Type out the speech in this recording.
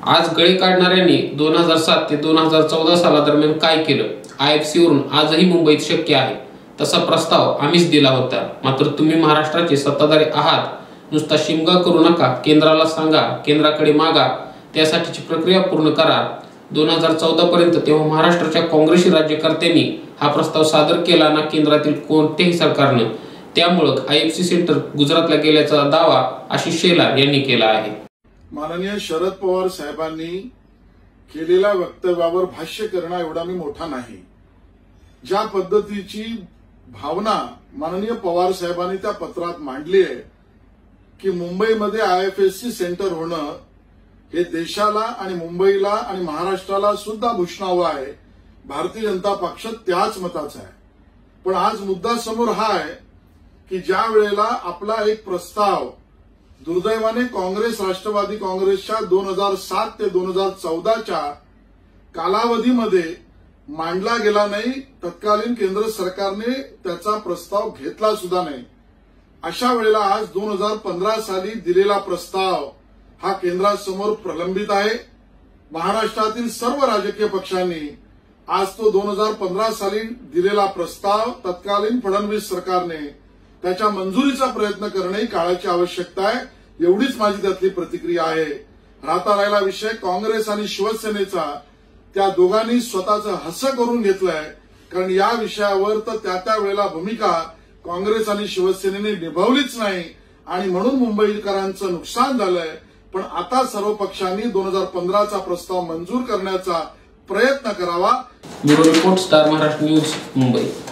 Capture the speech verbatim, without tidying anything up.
आज गळे काढणाऱ्यांनी दोन हजार सात ते दोन हजार चौदा सालादरम्यान काय केलं, आय एफ सी वरून आजही मुंबईत शक्य आहे तसा प्रस्ताव आम्हीच दिला होता. मात्र तुम्ही महाराष्ट्राचे सत्ताधारी आहात, नुसता शिमगा करू नका, केंद्राला सांगा, केंद्राकडे मागा, त्यासाठीची प्रक्रिया पूर्ण करा. दोन हजार चौदा पर्यंत तेव्हा महाराष्ट्राच्या काँग्रेसी राज्यकर्त्यांनी हा प्रस्ताव सादर केला ना केंद्रातील कोणत्याही सरकारनं. त्यामुळे आय एफ सी सेंटर गुजरातला गेल्याचा दावा आशिष शेलार यांनी केला आहे. माननीय शरद पवार साहेबांनी केलेल्या वक्तव्यावर भाष्य करणं एवढा मी मोठा नाही. ज्या पद्धतीची भावना माननीय पवार साहेबांनी त्या पत्रात मांडली आहे की मुंबईमध्ये I F S C centre होणं हे देशाला आणि मुंबईला आणि महाराष्ट्राला सुद्धा भूषणावं आहे. भारतीय जनता पक्ष त्याच मताचा आहे. पण आज मुद्दा समोर हा आहे की ज्या वेळेला आपला एक प्रस्ताव दुर्दैवाने काँग्रेस राष्ट्रवादी काँग्रेसच्या दोन हजार सात ते दोन हजार चौदाच्या कालावधीमध्ये मांडला गेला नाही, तत्कालीन केंद्र सरकारने त्याचा प्रस्ताव घेतला सुद्धा नाही. अशा वेळेला आज दोन हजार पंधरा साली दिलेला प्रस्ताव हा केंद्रासमोर प्रलंबित आहे. महाराष्ट्रातील सर्व राजकीय पक्षांनी आज तो दोन हजार पंधरा साली दिलेला प्रस्ताव तत्कालीन फडणवीस सरकारने त्याच्या मंजुरीचा प्रयत्न करणे ही काळाची आवश्यकता आहे. एवढीच माझी त्यातली प्रतिक्रिया आहे. राहता राहिला विषय काँग्रेस आणि शिवसेनेचा, त्या दोघांनी स्वतःचं हसं करून घेतलंय. कारण या विषयावर तर त्या त्या वेळेला भूमिका काँग्रेस आणि शिवसेनेने निभावलीच नाही आणि म्हणून मुंबईकरांचं नुकसान झालंय. पण आता सर्व पक्षांनी दोन हजार पंधराचा प्रस्ताव मंजूर करण्याचा प्रयत्न करावा. Bureau report, star Maharashtra news, Mumbai.